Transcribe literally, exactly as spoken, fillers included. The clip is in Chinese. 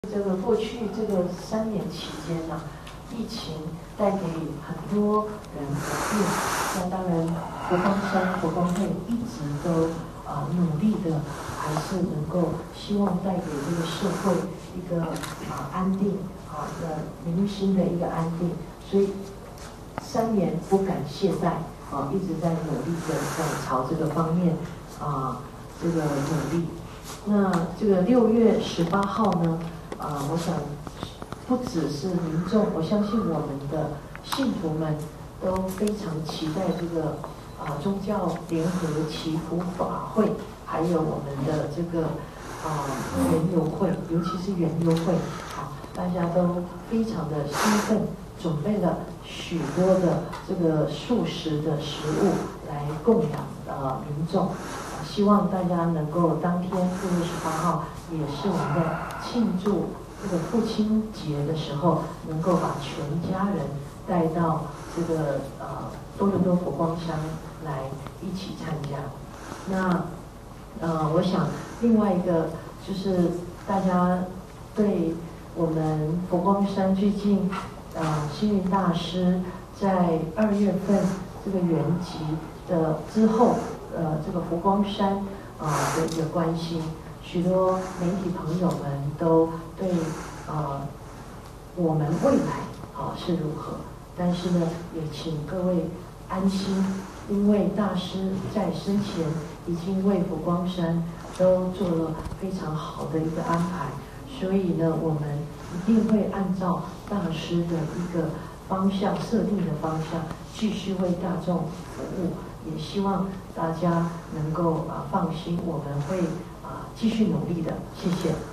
这个过去这个三年期间呢、啊，疫情带给很多人不便。那当然，佛光山佛光会一直都啊、呃、努力的，还是能够希望带给这个社会一个啊、呃、安定啊的民心的一个安定。所以三年不敢懈怠啊，一直在努力的在朝这个方面啊这个努力。那这个六月十八号呢？啊、呃，我想不只是民众，我相信我们的信徒们都非常期待这个啊、呃、宗教联合祈福法会，还有我们的这个啊园游会，尤其是园游会，啊，大家都非常的兴奋，准备了许多的这个素食的食物来供养呃民众。希望大家能够当天六月十八号，也是我们在庆祝这个父亲节的时候，能够把全家人带到这个呃多伦多佛光山来一起参加。那呃，我想另外一个就是大家对我们佛光山最近呃星云大师在二月份这个圆寂的之后。呃，这个佛光山啊、呃、的一个关心，许多媒体朋友们都对呃我们未来啊、呃、是如何，但是呢，也请各位安心，因为大师在生前已经为佛光山都做了非常好的一个安排，所以呢，我们一定会按照大师的一个方向设定的方向，继续为大众服务。也希望大家能够啊放心，我们会啊继续努力的，谢谢。